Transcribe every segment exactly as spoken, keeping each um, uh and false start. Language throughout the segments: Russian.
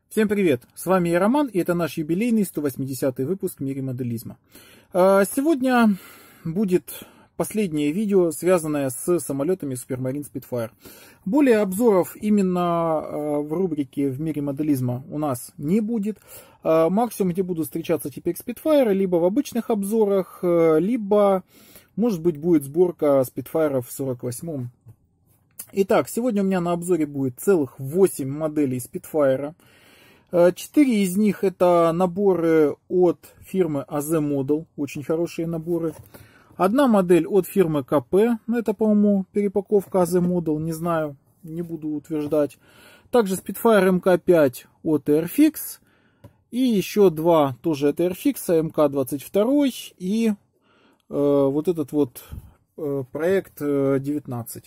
Всем привет! С вами я Роман, и это наш юбилейный сто восьмидесятый выпуск в мире моделизма. Сегодня будет последнее видео, связанное с самолетами Supermarine Spitfire. Более обзоров именно в рубрике в мире моделизма у нас не будет. Максимум, где буду встречаться теперь Spitfire, либо в обычных обзорах, либо, может быть, будет сборка Spitfire в сорок восьмом. Итак, сегодня у меня на обзоре будет целых восемь моделей Spitfire. Четыре из них это наборы от фирмы эй зет Model, очень хорошие наборы. Одна модель от фирмы ка пэ, ну это, по-моему, перепаковка эй зет Model, не знаю, не буду утверждать. Также Spitfire эм ка пять от Airfix. И еще два тоже от Airfix, эм ка двадцать два и э, вот этот вот э, проект девятнадцать.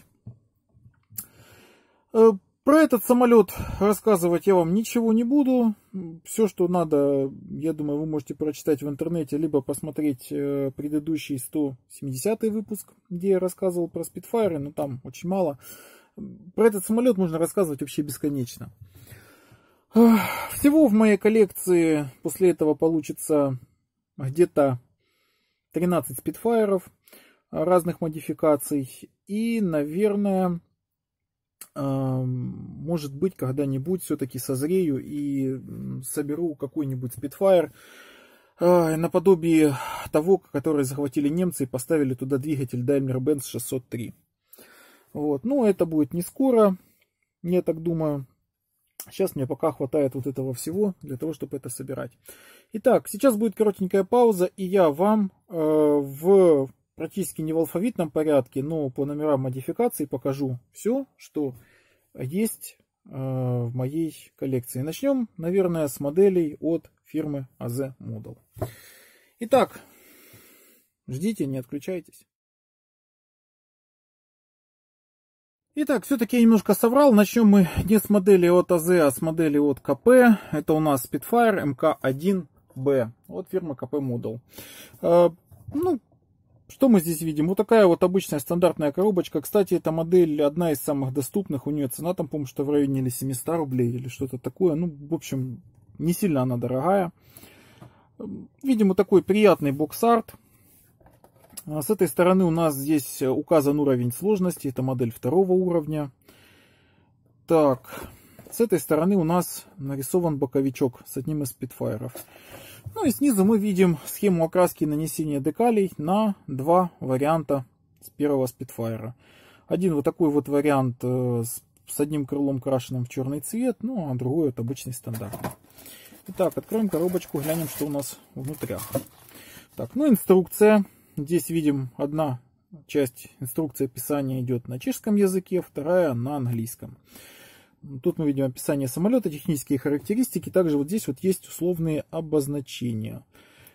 Про этот самолет рассказывать я вам ничего не буду. Все, что надо, я думаю, вы можете прочитать в интернете, либо посмотреть предыдущий сто семидесятый выпуск, где я рассказывал про Spitfire, но там очень мало. Про этот самолет можно рассказывать вообще бесконечно. Всего в моей коллекции после этого получится где-то тринадцать Spitfire'ов разных модификаций. И, наверное... может быть, когда-нибудь все-таки созрею и соберу какой-нибудь Spitfire наподобие того, который захватили немцы и поставили туда двигатель Daimler-Benz шестьсот три. Вот. Но это будет не скоро, я так думаю. Сейчас мне пока хватает вот этого всего для того, чтобы это собирать. Итак, сейчас будет коротенькая пауза, и я вам э, в... практически не в алфавитном порядке, но по номерам модификации покажу все, что есть э, в моей коллекции. Начнем, наверное, с моделей от фирмы эй зет Model. Итак, ждите, не отключайтесь. Итак, все-таки я немножко соврал. Начнем мы не с модели от эй зет, а с модели от ка пэ. Это у нас Spitfire эм ка один бэ от фирмы ка пэ Model. Э, ну, Что мы здесь видим? Вот такая вот обычная стандартная коробочка. Кстати, эта модель одна из самых доступных. У нее цена там, по-моему, что в районе или семисот рублей или что-то такое. Ну, в общем, не сильно она дорогая. Видим вот такой приятный бокс-арт. С этой стороны у нас здесь указан уровень сложности. Это модель второго уровня. Так, с этой стороны у нас нарисован боковичок с одним из спитфайров. Ну и снизу мы видим схему окраски и нанесения декалей на два варианта с первого Spitfire. Один вот такой вот вариант с, с одним крылом крашенным в черный цвет, ну а другой вот обычный стандартный. Итак, откроем коробочку, глянем, что у нас внутри. Так, ну инструкция. Здесь видим одна часть инструкции описания идет на чешском языке, вторая на английском. Тут мы видим описание самолета, технические характеристики. Также вот здесь вот есть условные обозначения.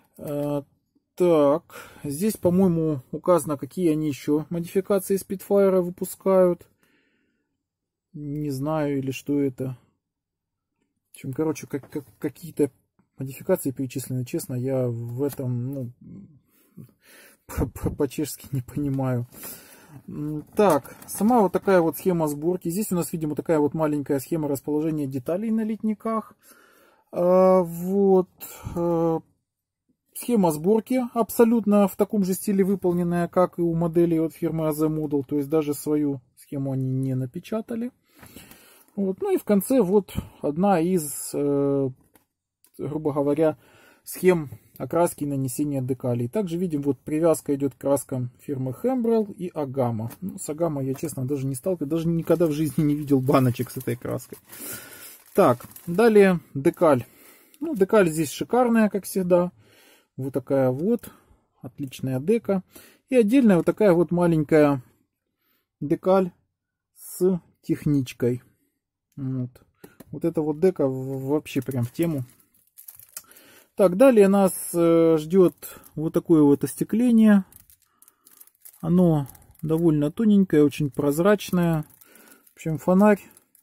Так, здесь, по-моему, указано, какие они еще модификации Spitfire выпускают. Не знаю, или что это. В общем, короче, как, как, какие-то модификации перечислены. Честно, я в этом, ну, по-чешски не понимаю. Так, сама вот такая вот схема сборки. Здесь у нас, видимо, такая вот маленькая схема расположения деталей на литниках. А, вот. А, схема сборки абсолютно в таком же стиле выполненная, как и у моделей от фирмы эй зет Model. То есть даже свою схему они не напечатали. Вот. Ну и в конце вот одна из, э, грубо говоря, схем окраски и нанесения декалей. Также видим, вот привязка идет к краскам фирмы Hembrel и Agama. Ну, с Agama я, честно, даже не сталкивался, даже никогда в жизни не видел баночек с этой краской. Так, далее декаль. Ну, декаль здесь шикарная, как всегда. Вот такая вот, отличная дека. И отдельная вот такая вот маленькая декаль с техничкой. Вот, вот эта вот дека вообще прям в тему. Так, далее нас ждет вот такое вот остекление. Оно довольно тоненькое, очень прозрачное. В общем, фонарь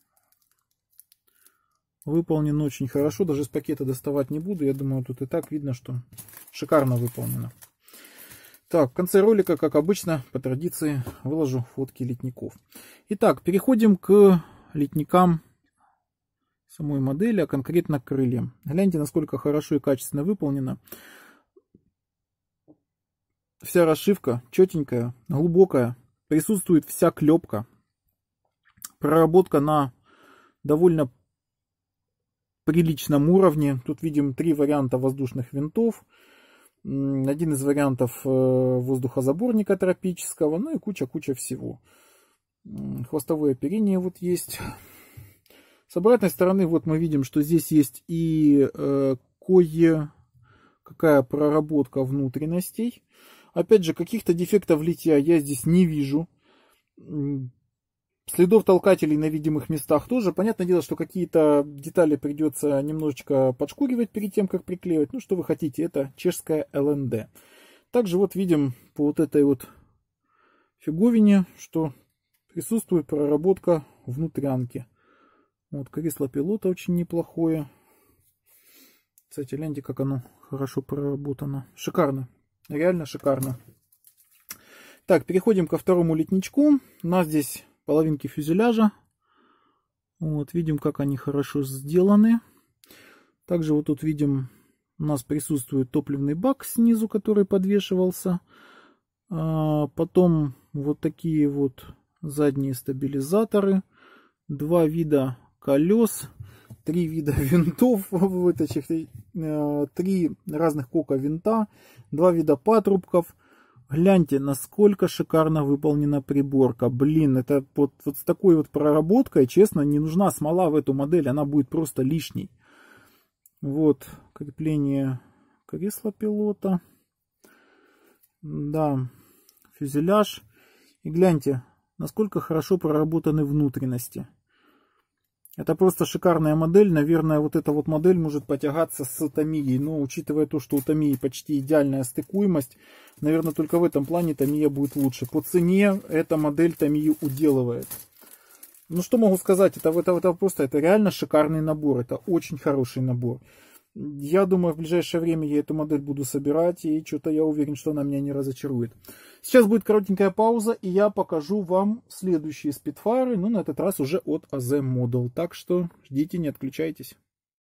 выполнен очень хорошо. Даже с пакета доставать не буду. Я думаю, тут и так видно, что шикарно выполнено. Так, в конце ролика, как обычно, по традиции, выложу фотки литников. Итак, переходим к литникам самой модели, а конкретно крыльям. Гляньте, насколько хорошо и качественно выполнено. Вся расшивка четенькая, глубокая. Присутствует вся клепка. Проработка на довольно приличном уровне. Тут видим три варианта воздушных винтов. Один из вариантов воздухозаборника тропического. Ну и куча-куча всего. Хвостовое оперение вот есть. С обратной стороны вот мы видим, что здесь есть и э, кое-какая проработка внутренностей. Опять же, каких-то дефектов литья я здесь не вижу. Следов толкателей на видимых местах тоже. Понятное дело, что какие-то детали придется немножечко подшкуривать перед тем, как приклеивать. Ну, что вы хотите, это чешская эл эн дэ. Также вот видим по вот этой вот фиговине, что присутствует проработка внутрянки. Вот кресло пилота очень неплохое. Кстати, гляньте, как оно хорошо проработано. Шикарно. Реально шикарно. Так, переходим ко второму литничку. У нас здесь половинки фюзеляжа. Вот, видим, как они хорошо сделаны. Также вот тут видим, у нас присутствует топливный бак снизу, который подвешивался. А, потом вот такие вот задние стабилизаторы. Два вида колес. Три вида винтов. Вытащив, три разных кока винта. Два вида патрубков. Гляньте, насколько шикарно выполнена приборка. Блин, это вот, вот с такой вот проработкой, честно, не нужна смола в эту модель. Она будет просто лишней. Вот, крепление кресла пилота. Да, фюзеляж. И гляньте, насколько хорошо проработаны внутренности. Это просто шикарная модель. Наверное, вот эта вот модель может потягаться с Томией. Но учитывая то, что у Томии почти идеальная стыкуемость, наверное, только в этом плане Томия будет лучше. По цене эта модель Томию уделывает. Ну, что могу сказать? Это, это, это просто это реально шикарный набор. Это очень хороший набор. Я думаю, в ближайшее время я эту модель буду собирать. И что-то я уверен, что она меня не разочарует. Сейчас будет коротенькая пауза. И я покажу вам следующие спидфайры. Ну, на этот раз уже от эй зет Model. Так что ждите, не отключайтесь.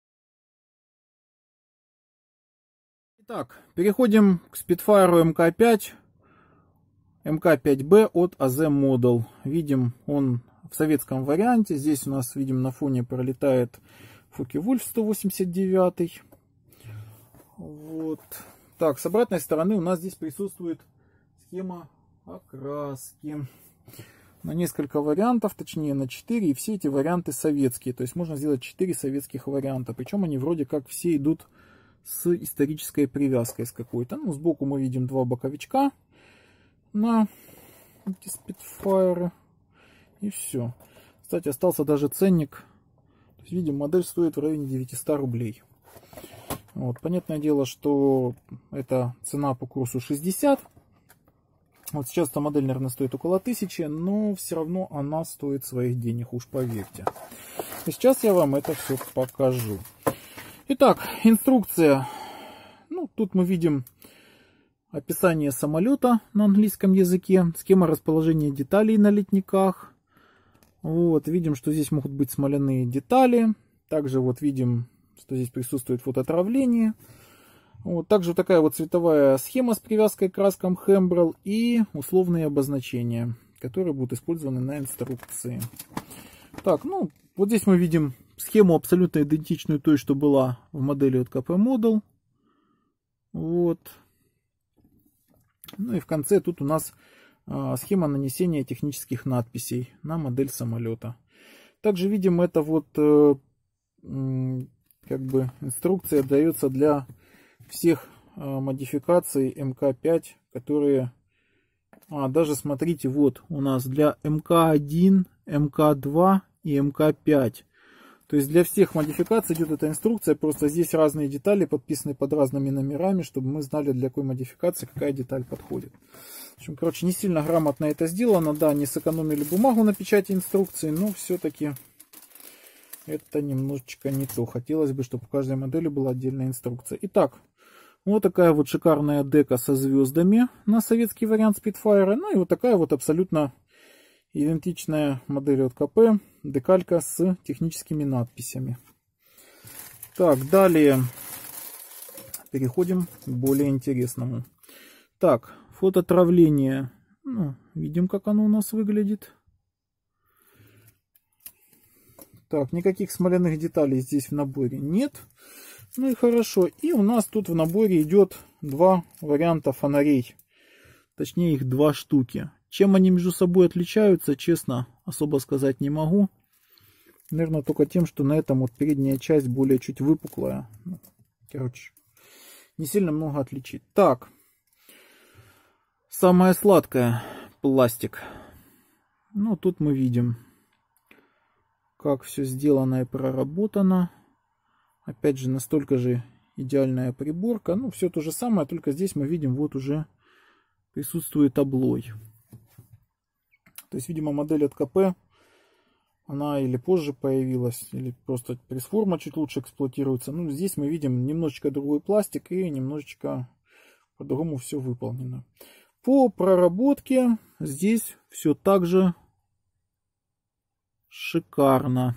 Итак, переходим к спидфайру эм ка пять. эм ка пять бэ от эй зет Model. Видим, он в советском варианте. Здесь у нас, видим, на фоне пролетает Фокке-Вульф сто восемьдесят девять. Вот. Так, с обратной стороны у нас здесь присутствует схема окраски. На несколько вариантов, точнее на четыре. И все эти варианты советские. То есть можно сделать четыре советских варианта. Причем они вроде как все идут с исторической привязкой с какой-то. Ну, сбоку мы видим два боковичка на эти спидфайры. И все. Кстати, остался даже ценник. То есть, видим, модель стоит в районе девятисот рублей. Вот. Понятное дело, что это цена по курсу шестьдесят. Вот сейчас эта модель, наверное, стоит около тысячи, но все равно она стоит своих денег, уж поверьте. И сейчас я вам это все покажу. Итак, инструкция. Ну, тут мы видим описание самолета на английском языке, схема расположения деталей на литниках. Вот, видим, что здесь могут быть смоляные детали. Также вот видим, что здесь присутствует фотоотравление. Вот, также такая вот цветовая схема с привязкой к краскам Хембрелл и условные обозначения, которые будут использованы на инструкции. Так, ну, вот здесь мы видим схему абсолютно идентичную той, что была в модели от ка пэ Model. Вот. Ну и в конце тут у нас схема нанесения технических надписей на модель самолета. Также видим, это вот э, как бы инструкция дается для всех э, модификаций эм ка пять, которые а, даже смотрите, вот у нас для эм ка один, эм ка два и эм ка пять. То есть для всех модификаций идет эта инструкция, просто здесь разные детали подписаны под разными номерами, чтобы мы знали, для какой модификации какая деталь подходит. В общем, короче, не сильно грамотно это сделано. Да, не сэкономили бумагу на печати инструкции, но все-таки это немножечко не то. Хотелось бы, чтобы у каждой модели была отдельная инструкция. Итак, вот такая вот шикарная дека со звездами на советский вариант спидфайра. Ну и вот такая вот абсолютно идентичная модель от ка пэ, декалька с техническими надписями. Так, далее переходим к более интересному. Так, фототравление. Ну, видим, как оно у нас выглядит. Так, никаких смоляных деталей здесь в наборе нет. Ну и хорошо. И у нас тут в наборе идет два варианта фонарей. Точнее, их два штуки. Чем они между собой отличаются, честно, особо сказать не могу. Наверное, только тем, что на этом вот передняя часть более чуть выпуклая. Короче, не сильно много отличий. Так. Самое сладкое. Пластик. Ну, тут мы видим, как все сделано и проработано. Опять же, настолько же идеальная приборка. Ну, все то же самое, только здесь мы видим, вот уже присутствует облой. То есть, видимо, модель от ка пэ, она или позже появилась, или просто пресс-форма чуть лучше эксплуатируется. Ну, здесь мы видим немножечко другой пластик и немножечко по-другому все выполнено. По проработке здесь все так же шикарно.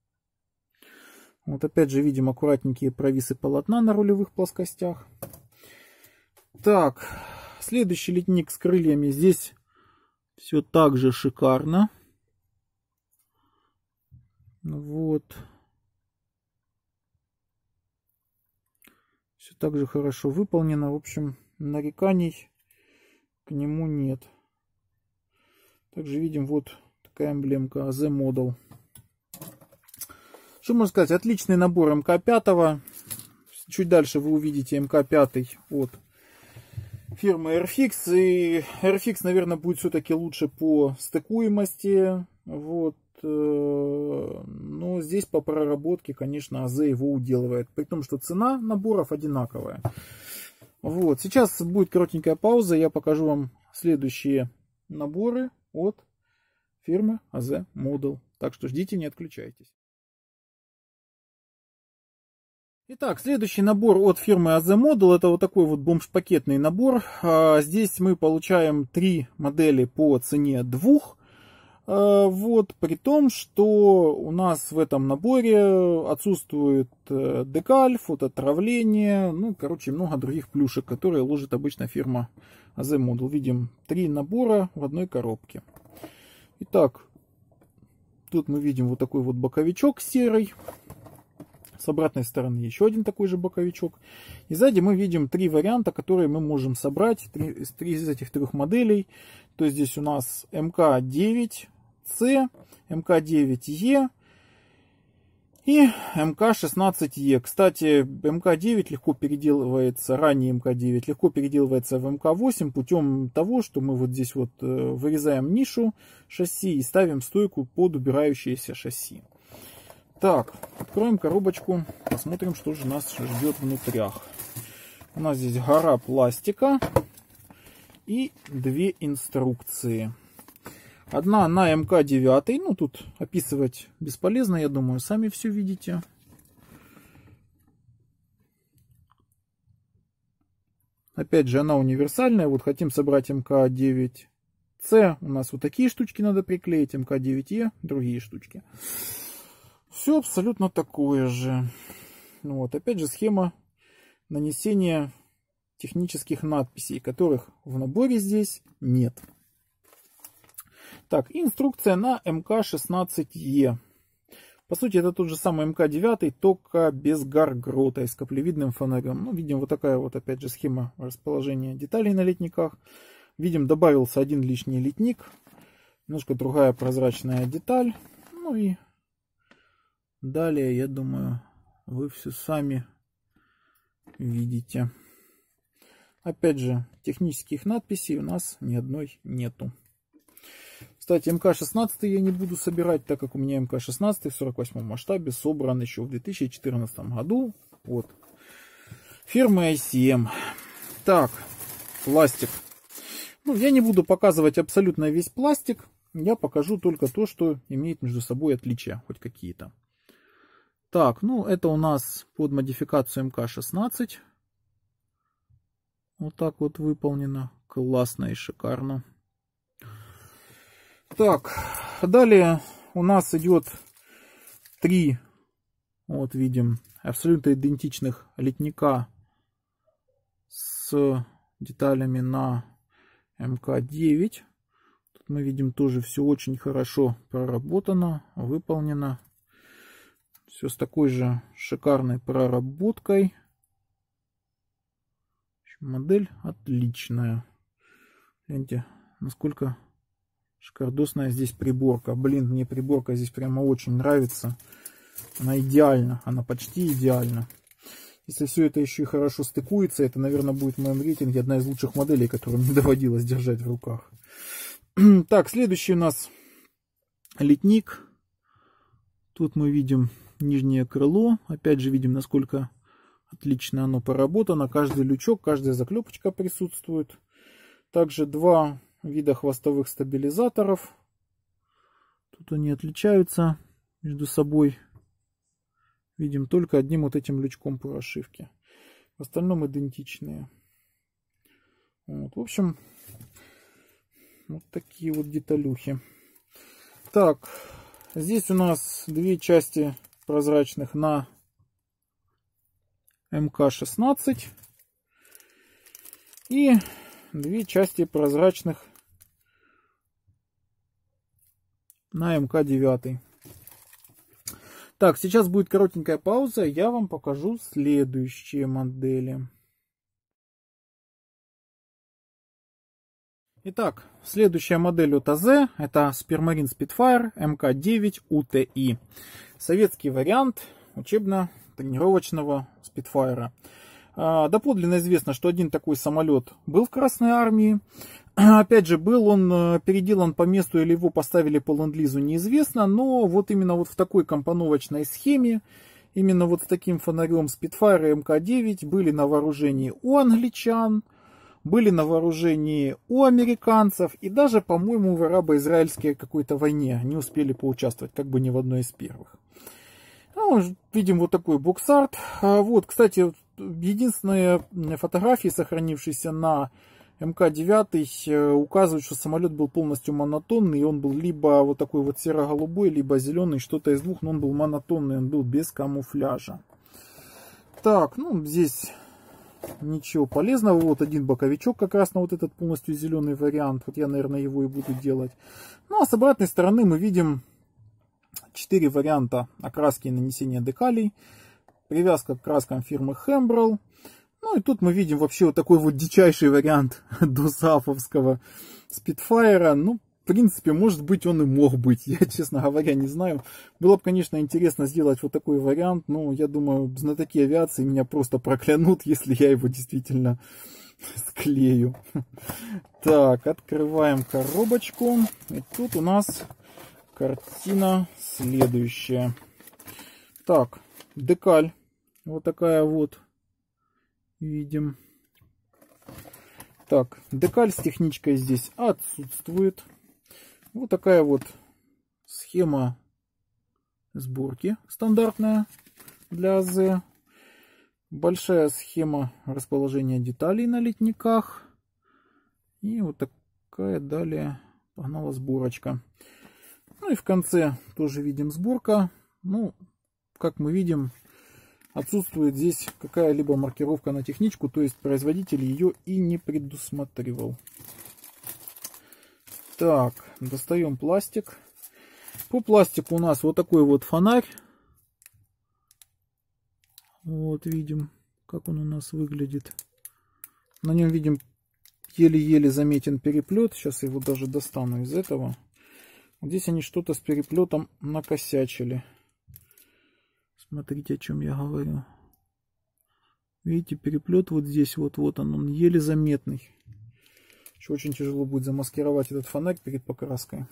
Вот опять же видим аккуратненькие провисы полотна на рулевых плоскостях. Так, следующий литник с крыльями. Здесь все так же шикарно. Вот. Все так же хорошо выполнено. В общем, нареканий к нему нет. Также видим вот такая эмблемка эй зет Model. Что можно сказать? Отличный набор эм ка пять. Чуть дальше вы увидите эм ка пять от фирмы эр фикс. И эр фикс, наверное, будет все-таки лучше по стыкуемости. Вот. Но здесь по проработке, конечно, эй зет его уделывает. При том, что цена наборов одинаковая. Вот. Сейчас будет коротенькая пауза. Я покажу вам следующие наборы от фирмы эй зет Model. Так что ждите, не отключайтесь. Итак, следующий набор от фирмы эй зет Model. Это вот такой вот бомж-пакетный набор. Здесь мы получаем три модели по цене двух. Вот, при том, что у нас в этом наборе отсутствует декаль, фототравление, ну, короче, много других плюшек, которые ложит обычно фирма эй зет Model. Видим три набора в одной коробке. Итак, тут мы видим вот такой вот боковичок серый. С обратной стороны еще один такой же боковичок. И сзади мы видим три варианта, которые мы можем собрать. Три, три из этих трех моделей. То есть здесь у нас эм ка девять си, эм ка девять и и эм ка шестнадцать и. Кстати, эм ка девять легко переделывается, ранее эм ка девять легко переделывается в эм ка восемь путем того, что мы вот здесь вот вырезаем нишу шасси и ставим стойку под убирающееся шасси. Так, откроем коробочку, посмотрим, что же нас ждет внутрях. У нас здесь гора пластика и две инструкции. Одна на эм ка девять, ну тут описывать бесполезно, я думаю, сами все видите. Опять же, она универсальная, вот хотим собрать эм ка девять си, у нас вот такие штучки надо приклеить, эм ка девять и другие штучки. Все абсолютно такое же. Вот, опять же, схема нанесения технических надписей, которых в наборе здесь нет. Так, инструкция на эм ка шестнадцать и. По сути, это тот же самый эм ка девять, только без гаргрота и с каплевидным фонарем. Ну, видим, вот такая вот, опять же, схема расположения деталей на литниках. Видим, добавился один лишний литник. Немножко другая прозрачная деталь. Ну и далее, я думаю, вы все сами видите. Опять же, технических надписей у нас ни одной нету. Кстати, эм ка шестнадцать я не буду собирать, так как у меня эм ка шестнадцать в сорок восьмом масштабе собран еще в две тысячи четырнадцатом году. Вот. Фирмы ай си эм. Так, пластик. Ну, я не буду показывать абсолютно весь пластик. Я покажу только то, что имеет между собой отличия, хоть какие-то. Так, ну это у нас под модификацию эм ка шестнадцать. Вот так вот выполнено. Классно и шикарно. Так, далее у нас идет три, вот видим, абсолютно идентичных литника с деталями на эм ка девять. Тут мы видим тоже все очень хорошо проработано, выполнено. Все с такой же шикарной проработкой. Модель отличная. Гляньте, насколько шикардосная здесь приборка. Блин, мне приборка здесь прямо очень нравится. Она идеальна, она почти идеальна. Если все это еще и хорошо стыкуется, это, наверное, будет в моем рейтинге одна из лучших моделей, которую мне доводилось держать в руках. Так, следующий у нас литник. Тут мы видим нижнее крыло. Опять же видим, насколько отлично оно поработано. Каждый лючок, каждая заклепочка присутствует. Также два вида хвостовых стабилизаторов. Тут они отличаются между собой. Видим только одним вот этим лючком по расшивке. В остальном идентичные. Вот, в общем, вот такие вот деталюхи. Так, здесь у нас две части прозрачных на эм ка шестнадцать. И две части прозрачных на эм ка девять. Так, сейчас будет коротенькая пауза, я вам покажу следующие модели. Итак, следующая модель от АЗ это Spermarine Spitfire эм ка девять ю ти и. Советский вариант учебно-тренировочного Spitfire. Доподлинно известно, что один такой самолет был в Красной Армии. Опять же, был он переделан по месту или его поставили по ленд-лизу, неизвестно. Но вот именно вот в такой компоновочной схеме, именно вот с таким фонарем Spitfire эм ка девять были на вооружении у англичан, были на вооружении у американцев и даже, по-моему, в арабо-израильской какой-то войне не успели поучаствовать, как бы ни в одной из первых. Ну, видим вот такой бокс-арт. Вот, кстати, единственные фотографии, сохранившиеся на эм ка девять, указывают, что самолет был полностью монотонный. И он был либо вот такой вот серо-голубой, либо зеленый, что-то из двух, но он был монотонный, он был без камуфляжа. Так, ну, здесь ничего полезного. Вот один боковичок как раз на вот этот полностью зеленый вариант. Вот я, наверное, его и буду делать. Ну, а с обратной стороны мы видим четыре варианта окраски и нанесения декалей. Привязка к краскам фирмы Hembrol. Ну и тут мы видим вообще вот такой вот дичайший вариант досаафовского Spitfire. Ну, в принципе, может быть, он и мог быть. Я, честно говоря, не знаю. Было бы, конечно, интересно сделать вот такой вариант. Но я думаю, знатоки авиации меня просто проклянут, если я его действительно склею. Так, открываем коробочку. И тут у нас картина следующая. Так, декаль. Вот такая вот. Видим. Так, декаль с техничкой здесь отсутствует. Вот такая вот схема сборки стандартная для АЗ. Большая схема расположения деталей на литниках. И вот такая далее погнала сборочка. Ну и в конце тоже видим сборка. Ну, как мы видим, отсутствует здесь какая-либо маркировка на техничку, то есть производитель ее и не предусматривал. Так, достаем пластик. По пластику у нас вот такой вот фонарь. Вот видим, как он у нас выглядит. На нем видим еле-еле заметен переплет. Сейчас я его даже достану из этого. Здесь они что-то с переплетом накосячили. Смотрите, о чем я говорю. Видите, переплет вот здесь, вот, вот он, он еле заметный. Еще очень тяжело будет замаскировать этот фонарь перед покраской.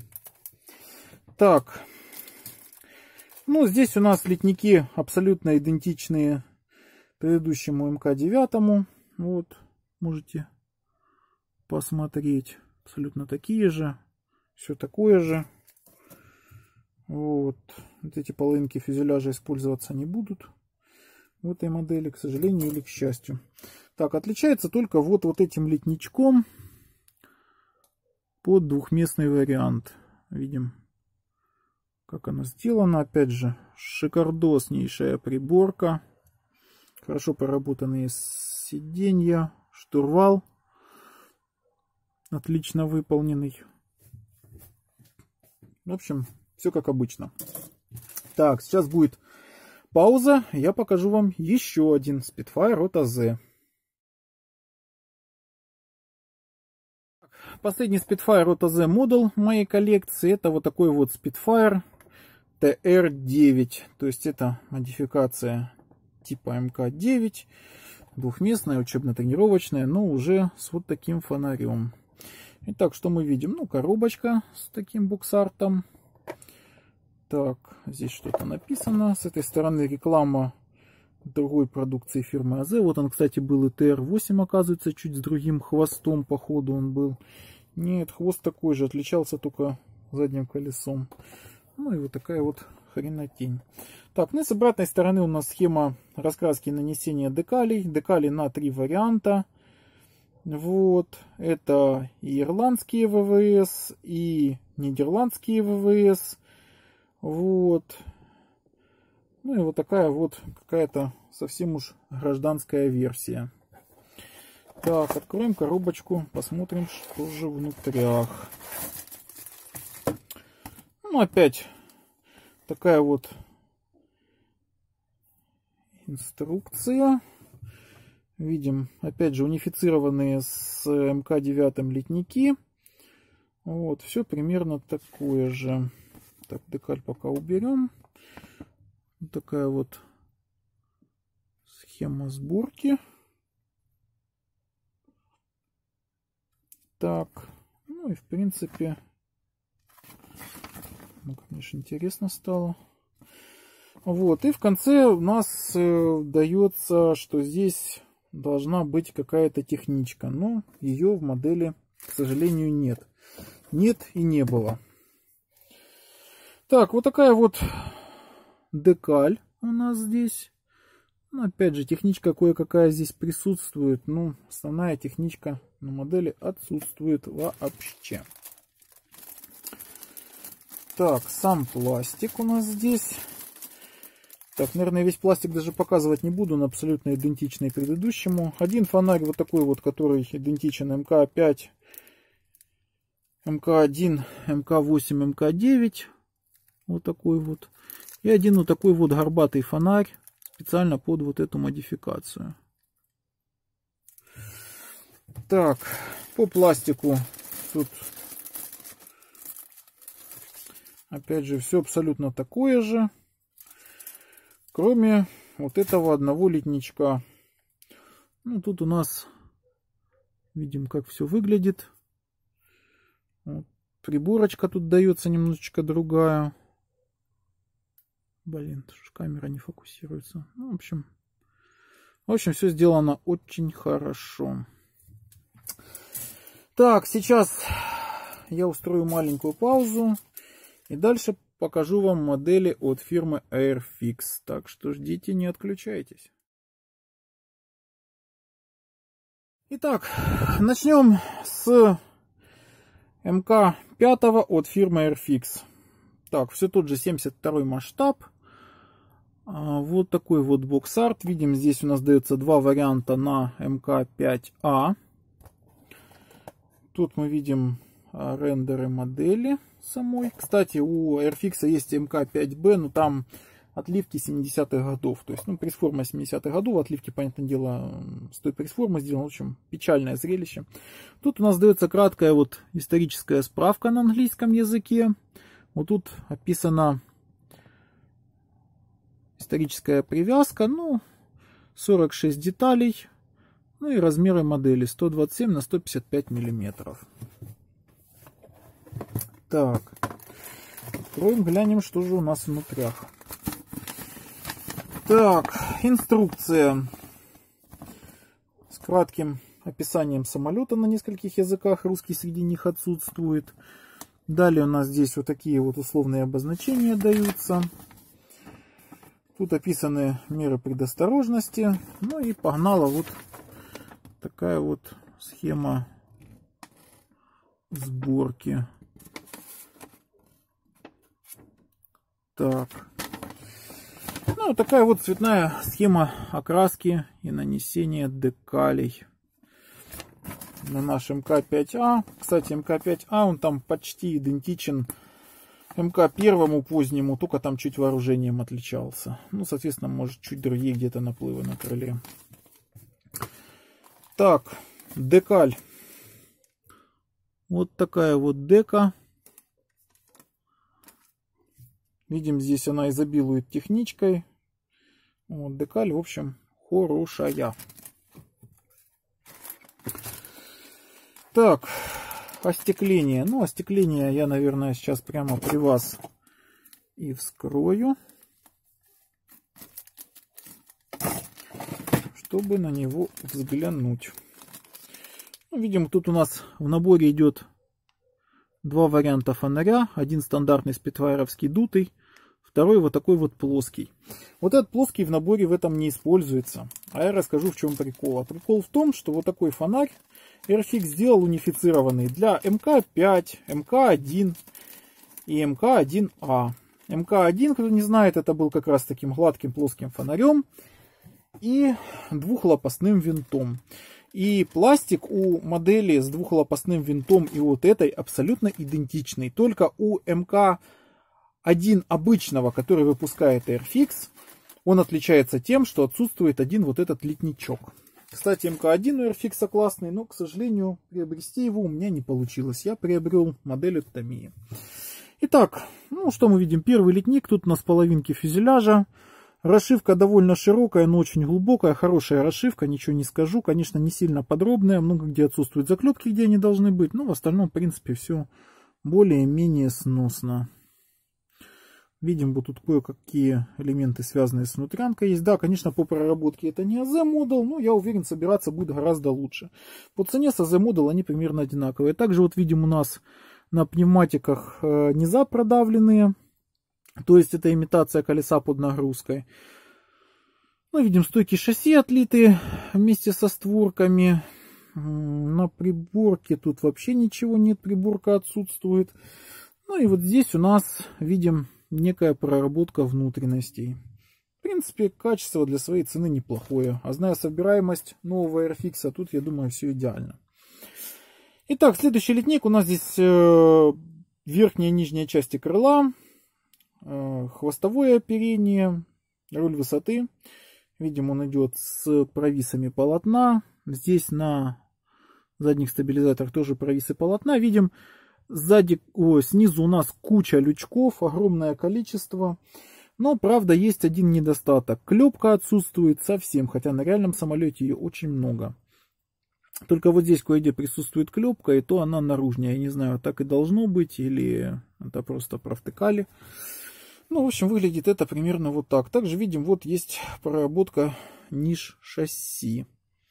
Так. Ну, здесь у нас литники абсолютно идентичные предыдущему эм ка девять. Вот, можете посмотреть. Абсолютно такие же. Все такое же. Вот. Вот эти половинки фюзеляжа использоваться не будут в этой модели, к сожалению или к счастью. Так, отличается только вот, вот этим литничком под двухместный вариант. Видим как оно сделано. Опять же, шикардоснейшая приборка. Хорошо проработанные сиденья, штурвал отлично выполненный. В общем, все как обычно. Так, сейчас будет пауза. Я покажу вам еще один Spitfire от эй зет. Последний Spitfire от эй зет Model в моей коллекции. Это вот такой вот Spitfire ти эр девять. То есть это модификация типа эм ка девять. Двухместная, учебно-тренировочная, но уже с вот таким фонарем. Итак, что мы видим? Ну, коробочка с таким буксартом. Так, здесь что-то написано. С этой стороны реклама другой продукции фирмы эй зет. Вот он, кстати, был и ти эр восемь, оказывается, чуть с другим хвостом, походу он был. Нет, хвост такой же, отличался только задним колесом. Ну и вот такая вот хренотень. Так, ну и с обратной стороны у нас схема раскраски и нанесения декалей. Декали на три варианта. Вот, это и ирландские вэ вэ эс, и нидерландские вэ вэ эс. Вот. Ну и вот такая вот какая-то совсем уж гражданская версия. Так, откроем коробочку, посмотрим, что же внутрях. Ну, опять такая вот инструкция. Видим, опять же, унифицированные с эм ка девять литники. Вот, все примерно такое же. Так, декаль пока уберем. Вот такая вот схема сборки. Так, ну и в принципе, ну, конечно, интересно стало. Вот, и в конце у нас э, дается, что здесь должна быть какая-то техничка, но ее в модели, к сожалению, нет. Нет и не было. Так, вот такая вот декаль у нас здесь. Ну, опять же, техничка кое-какая здесь присутствует. Ну, основная техничка на модели отсутствует вообще. Так, сам пластик у нас здесь. Так, наверное, весь пластик даже показывать не буду. Он абсолютно идентичный предыдущему. Один фонарь вот такой вот, который идентичен эм ка пять, эм ка один, эм ка восемь, эм ка девять. Вот такой вот. И один вот такой вот горбатый фонарь. Специально под вот эту модификацию. Так, по пластику тут опять же все абсолютно такое же. Кроме вот этого одного литничка. Ну, тут у нас видим, как все выглядит. Вот. Приборочка тут дается немножечко другая. Блин, камера не фокусируется. Ну, в общем, в общем, все сделано очень хорошо. Так, сейчас я устрою маленькую паузу. И дальше покажу вам модели от фирмы Airfix. Так что ждите, не отключайтесь. Итак, начнем с эм ка пять от фирмы Airfix. Так, все тот же семьдесят второй масштаб. Вот такой вот бокс-арт. Видим, здесь у нас дается два варианта на эм ка пять а. Тут мы видим рендеры модели самой. Кстати, у Airfix есть эм ка пять бэ, но там отливки семидесятых годов. То есть, ну, пресс-форма семидесятых годов, отливки, понятное дело, с той пресс-формы сделаны. В общем, печальное зрелище. Тут у нас дается краткая вот историческая справка на английском языке. Вот тут описана историческая привязка, ну, сорок шесть деталей, ну и размеры модели сто двадцать семь на сто пятьдесят пять миллиметров. Так, откроем, глянем, что же у нас внутрях. Так, инструкция с кратким описанием самолета на нескольких языках, русский среди них отсутствует. Далее у нас здесь вот такие вот условные обозначения даются. Тут описаны меры предосторожности. Ну и погнала вот такая вот схема сборки. Так. Ну, такая вот цветная схема окраски и нанесения декалей на наш эм ка пять а. Кстати, эм ка пять а, он там почти идентичен эм ка первому позднему, только там чуть вооружением отличался. Ну, соответственно, может, чуть другие где-то наплывы на крыле. Так, декаль. Вот такая вот дека. Видим, здесь она изобилует техничкой. Вот, декаль, в общем, хорошая. Так, остекление. Ну, остекление я, наверное, сейчас прямо при вас и вскрою, чтобы на него взглянуть. Ну, видим, тут у нас в наборе идет два варианта фонаря. Один стандартный спидфайровский дутый, второй вот такой вот плоский. Вот этот плоский в наборе в этом не используется. А я расскажу, в чем прикол. А прикол в том, что вот такой фонарь эр эф икс сделал унифицированный для эм ка пять, эм ка один и эм ка один а. эм ка один, кто не знает, это был как раз таким гладким плоским фонарем и двухлопастным винтом. И пластик у модели с двухлопастным винтом и вот этой абсолютно идентичный. Только у эм ка один обычного, который выпускает эр эф икс, он отличается тем, что отсутствует один вот этот литничок. Кстати, эм ка один у эр эф икс классный, но, к сожалению, приобрести его у меня не получилось. Я приобрел модель от Tamiya. Итак, ну что мы видим? Первый литник, тут у нас половинки фюзеляжа. Расшивка довольно широкая, но очень глубокая, хорошая расшивка, ничего не скажу. Конечно, не сильно подробная, много где отсутствуют заклепки, где они должны быть. Но в остальном, в принципе, все более-менее сносно. Видим, вот тут кое-какие элементы, связанные с внутрянкой, есть. Да, конечно, по проработке это не эй зет Model, но я уверен, собираться будет гораздо лучше. По цене с эй зет Model они примерно одинаковые. Также вот видим у нас на пневматиках низа продавленные. То есть это имитация колеса под нагрузкой. Ну, видим стойки шасси отлитые вместе со створками. На приборке тут вообще ничего нет, приборка отсутствует. Ну и вот здесь у нас видим некая проработка внутренностей. В принципе, качество для своей цены неплохое. А зная собираемость нового эр эф икс, тут, я думаю, все идеально. Итак, следующий литник. У нас здесь э, верхняя и нижняя части крыла. Хвостовое оперение, руль высоты. Видим, он идет с провисами полотна. Здесь на задних стабилизаторах тоже провисы полотна. Видим, сзади, о, снизу у нас куча лючков, огромное количество. Но, правда, есть один недостаток. Клепка отсутствует совсем, хотя на реальном самолете ее очень много. Только вот здесь кое-где присутствует клепка, и то она наружная. Я не знаю, так и должно быть, или это просто провтыкали. Ну, в общем, выглядит это примерно вот так. Также видим, вот есть проработка ниш шасси.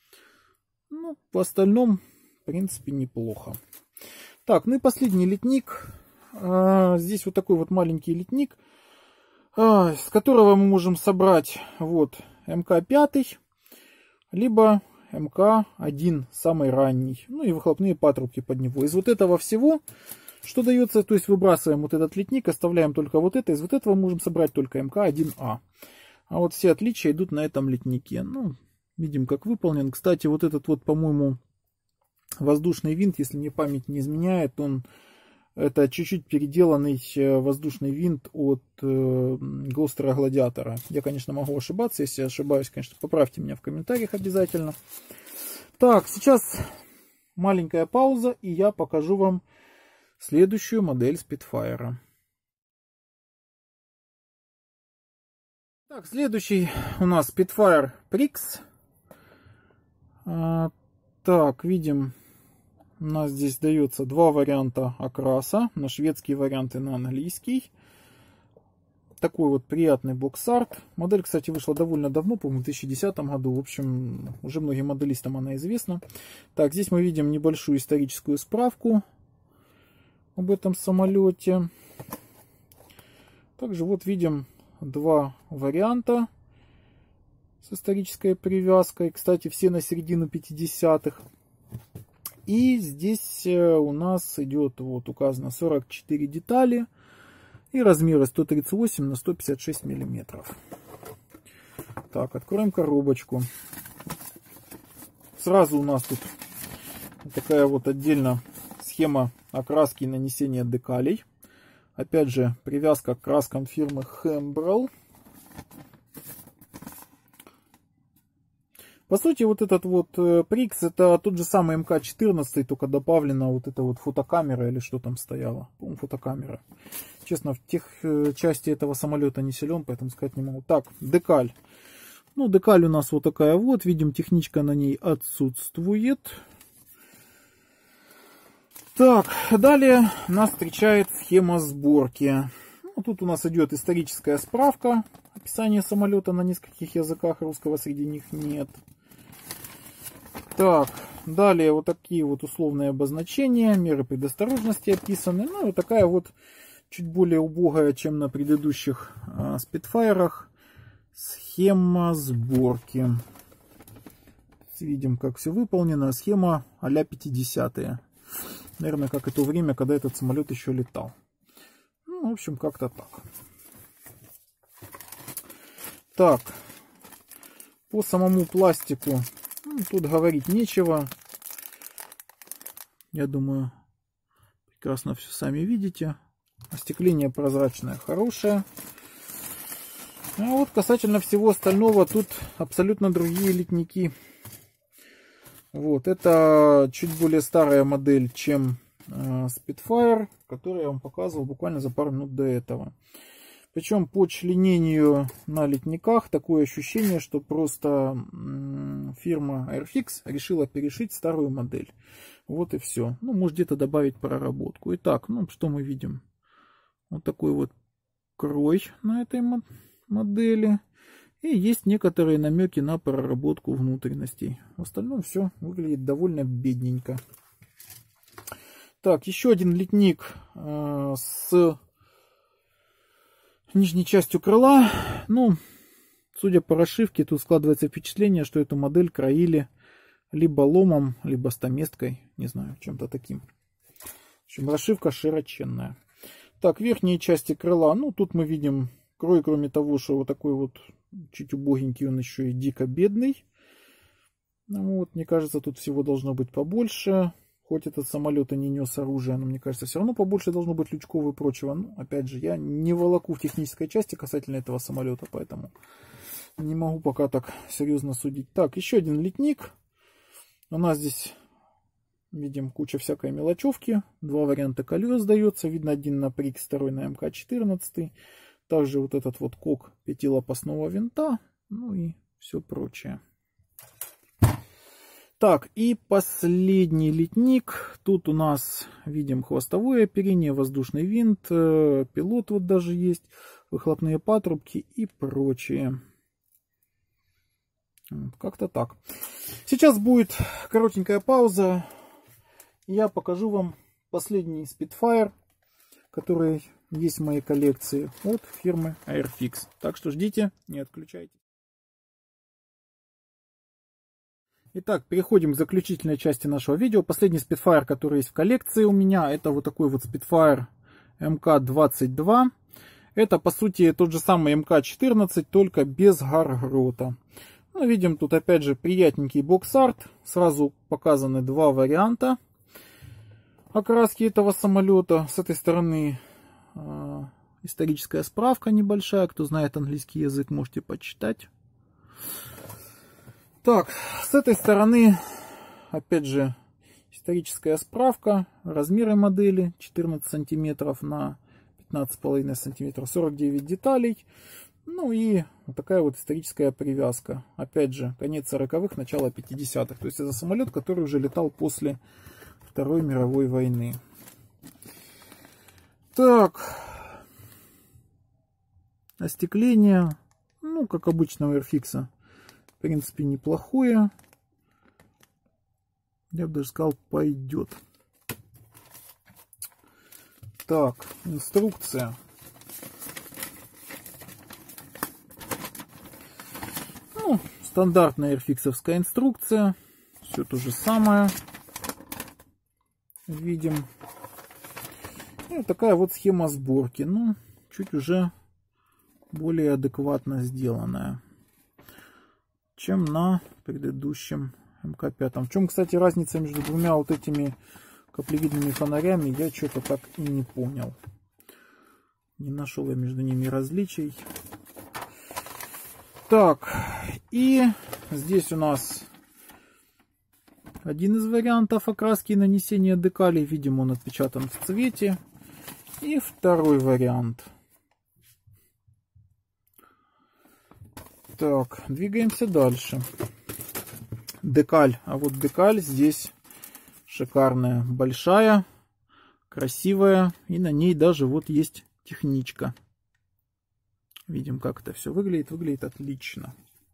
Ну, по остальном, в принципе, неплохо. Так, ну и последний литник. А, здесь вот такой вот маленький литник, а, с которого мы можем собрать вот эм ка пять, либо эм ка один, самый ранний. Ну и выхлопные патрубки под него. Из вот этого всего... Что дается, то есть выбрасываем вот этот литник, оставляем только вот это. Из вот этого можем собрать только эм ка один а. А вот все отличия идут на этом литнике. Ну, видим, как выполнен. Кстати, вот этот вот, по-моему, воздушный винт, если мне память не изменяет, он это чуть-чуть переделанный воздушный винт от э, Глостера Гладиатора. Я, конечно, могу ошибаться. Если ошибаюсь, конечно, поправьте меня в комментариях обязательно. Так, сейчас маленькая пауза, и я покажу вам следующую модель Spitfire. Так, следующий у нас Spitfire Prix. А, так, видим, у нас здесь дается два варианта окраса. На шведский вариант и на английский. Такой вот приятный бокс-арт. Модель, кстати, вышла довольно давно, по-моему, в две тысячи десятом году. В общем, уже многим моделистам она известна. Так, здесь мы видим небольшую историческую справку об этом самолете. Также вот видим два варианта с исторической привязкой. Кстати, все на середину пятидесятых. И здесь у нас идет, вот указано сорок четыре детали. И размеры сто тридцать восемь на сто пятьдесят шесть миллиметров. Так, откроем коробочку. Сразу у нас тут такая вот отдельно схема окраски и нанесения декалей. Опять же, привязка к краскам фирмы Hembral. По сути, вот этот вот Prix, это тот же самый эм ка четырнадцать, только добавлена вот эта вот фотокамера, или что там стояло. По-моему, фотокамера. Честно, в тех части этого самолета не силен, поэтому сказать не могу. Так, декаль. Ну, декаль у нас вот такая вот. Видим, техничка на ней отсутствует. Так, далее нас встречает схема сборки. Ну, тут у нас идет историческая справка. Описание самолета на нескольких языках, русского среди них нет. Так, далее вот такие вот условные обозначения, меры предосторожности описаны. Ну, и вот такая вот чуть более убогая, чем на предыдущих а, спидфайрах, схема сборки. Видим, как все выполнено. Схема а-ля пятидесятые. Наверное, как и то время, когда этот самолет еще летал. Ну, в общем, как-то так. Так, по самому пластику, ну, тут говорить нечего. Я думаю, прекрасно все сами видите. Остекление прозрачное, хорошее. А вот касательно всего остального, тут абсолютно другие литники. Вот, это чуть более старая модель, чем э, Spitfire, которую я вам показывал буквально за пару минут до этого. Причем по членению на литниках такое ощущение, что просто фирма Airfix решила перешить старую модель. Вот и все. Ну, может где-то добавить проработку. Итак, ну что мы видим? Вот такой вот крой на этой модели. И есть некоторые намеки на проработку внутренностей. В остальном все выглядит довольно бедненько. Так, еще один литник э, с нижней частью крыла. Ну, судя по расшивке, тут складывается впечатление, что эту модель краили либо ломом, либо стаместкой. Не знаю, чем-то таким. В общем, расшивка широченная. Так, верхние части крыла. Ну, тут мы видим крой, кроме того, что вот такой вот чуть убогенький, он еще и дико бедный. Ну, вот, мне кажется, тут всего должно быть побольше. Хоть этот самолет и не нес оружие, но мне кажется, все равно побольше должно быть лючков и прочего. Ну, опять же, я не волоку в технической части касательно этого самолета, поэтому не могу пока так серьезно судить. Так, еще один литник. У нас здесь, видим, куча всякой мелочевки. Два варианта колес дается. Видно, один на Prix, второй на эм ка четырнадцать. Также вот этот вот кок пятилопастного винта. Ну и все прочее. Так, и последний литник. Тут у нас видим хвостовое оперение, воздушный винт, пилот вот даже есть, выхлопные патрубки и прочее. Как-то так. Сейчас будет коротенькая пауза. Я покажу вам последний Spitfire, который есть в моей коллекции от фирмы Airfix. Так что ждите, не отключайтесь. Итак, переходим к заключительной части нашего видео. Последний Spitfire, который есть в коллекции у меня, это вот такой вот Spitfire эм ка двадцать два. Это, по сути, тот же самый эм ка четырнадцать, только без гаргрота. Ну, видим, тут опять же приятненький бокс-арт. Сразу показаны два варианта окраски этого самолета. С этой стороны э, историческая справка небольшая. Кто знает английский язык, можете почитать. Так, с этой стороны, опять же, историческая справка. Размеры модели четырнадцать сантиметров на пятнадцать с половиной сантиметров, сорок девять деталей. Ну и вот такая вот историческая привязка. Опять же, конец сороковых, начало пятидесятых. То есть это самолет, который уже летал после Второй мировой войны. Так, остекление, ну, как обычно у Airfix, в принципе, неплохое. Я бы даже сказал, пойдет. Так, инструкция. Ну, стандартная Airfix-овская инструкция. Все то же самое. Видим. И вот такая вот схема сборки. Ну, чуть уже более адекватно сделанная, чем на предыдущем эм ка пять. В чем, кстати, разница между двумя вот этими каплевидными фонарями, я что-то так и не понял. Не нашел я между ними различий. Так, и здесь у нас один из вариантов окраски и нанесения декалей. Видимо, он отпечатан в цвете. И второй вариант. Так, двигаемся дальше. Декаль. А вот декаль здесь шикарная, большая, красивая. И на ней даже вот есть техничка. Видим, как это все выглядит. Выглядит отлично.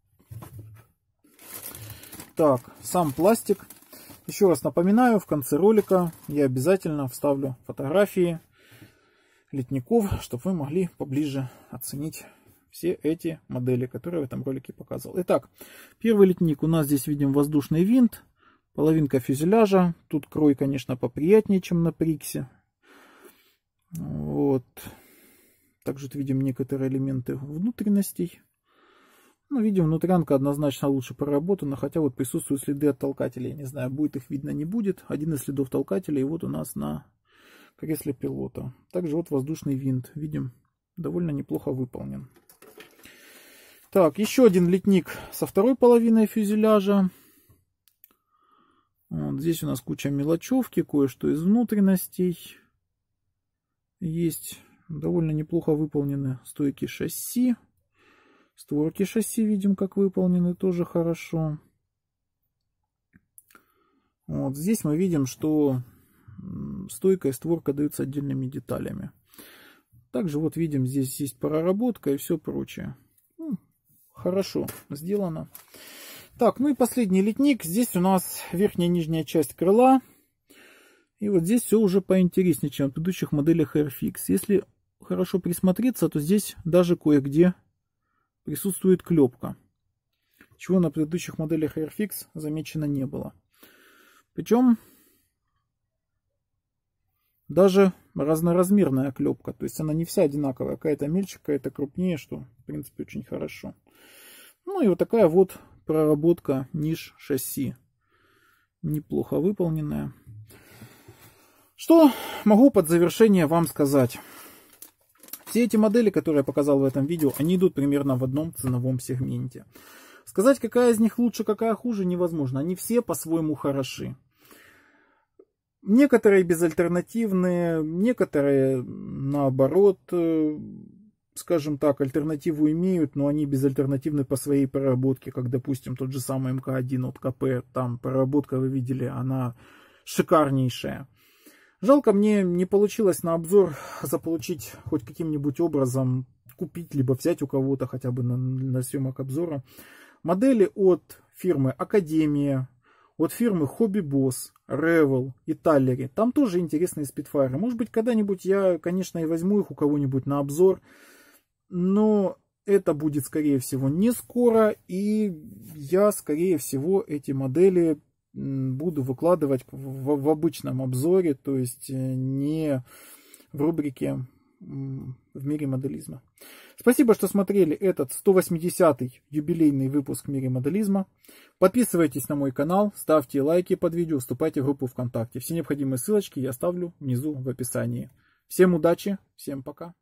Так, сам пластик. Еще раз напоминаю, в конце ролика я обязательно вставлю фотографии литников, чтобы вы могли поближе оценить все эти модели, которые в этом ролике показал. Итак, первый литник. У нас здесь видим воздушный винт, половинка фюзеляжа. Тут крой, конечно, поприятнее, чем на Приксе. Вот. Также тут видим некоторые элементы внутренностей. Ну, видим, внутрянка однозначно лучше проработана, хотя вот присутствуют следы от толкателей. Не знаю, будет их видно, не будет. Один из следов толкателей вот у нас на кресле пилота. Также вот воздушный винт. Видим, довольно неплохо выполнен. Так, еще один литник со второй половиной фюзеляжа. Вот здесь у нас куча мелочевки, кое-что из внутренностей. Есть довольно неплохо выполнены стойки шасси. Створки шасси видим, как выполнены, тоже хорошо. Вот здесь мы видим, что стойка и створка даются отдельными деталями. Также вот видим, здесь есть проработка и все прочее. Ну, хорошо сделано. Так, ну и последний литник. Здесь у нас верхняя и нижняя часть крыла. И вот здесь все уже поинтереснее, чем в предыдущих моделях эр эф икс. Если хорошо присмотреться, то здесь даже кое-где присутствует клепка, чего на предыдущих моделях эр эф икс замечено не было. Причем даже разноразмерная клепка, то есть она не вся одинаковая, какая-то мельче, какая-то крупнее, что в принципе очень хорошо. Ну и вот такая вот проработка ниш шасси, неплохо выполненная. Что могу под завершение вам сказать? Все эти модели, которые я показал в этом видео, они идут примерно в одном ценовом сегменте. Сказать, какая из них лучше, какая хуже, невозможно. Они все по-своему хороши. Некоторые безальтернативные, некоторые наоборот, скажем так, альтернативу имеют, но они безальтернативны по своей проработке, как, допустим, тот же самый эм ка один от ка пэ. Там проработка, вы видели, она шикарнейшая. Жалко, мне не получилось на обзор заполучить хоть каким-нибудь образом, купить, либо взять у кого-то хотя бы на, на съемок обзора модели от фирмы Академия, от фирмы Hobby Boss, Revell и Tallery. Там тоже интересные спидфайры. Может быть, когда-нибудь я, конечно, и возьму их у кого-нибудь на обзор, но это будет, скорее всего, не скоро, и я, скорее всего, эти модели буду выкладывать в, в обычном обзоре, то есть не в рубрике в мире моделизма. Спасибо, что смотрели этот сто восьмидесятый юбилейный выпуск в мире моделизма. Подписывайтесь на мой канал, ставьте лайки под видео, вступайте в группу ВКонтакте. Все необходимые ссылочки я оставлю внизу в описании. Всем удачи, всем пока.